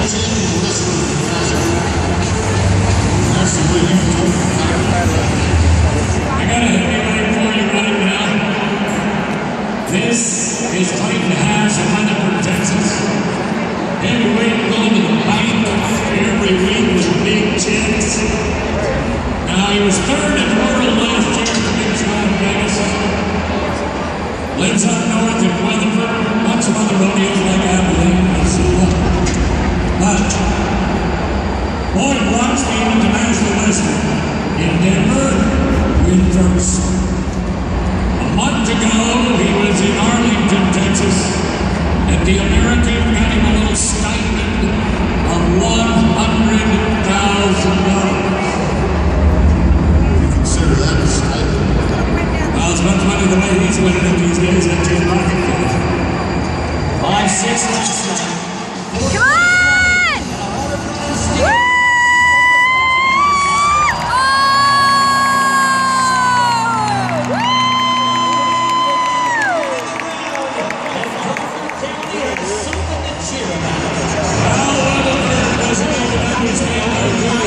This is Clayton Hash of Huntington, Texas. Heavyweight going to the bank every week with big checks. Now he was third in the world last year for Big Shot Vegas. Lives up north in Weatherford. Won some other rodeos like Abilene and Missoula. But Boyd Rockstein, international wrestler in Denver, win first. A month ago, he was in Arlington, Texas, and the American got him a little stipend of $100,000. You consider that a stipend? Well, as much money the way he's winning it these days, that's his pocket. 5-6 last night. Come on! Woo! Well, Weatherford doesn't even understand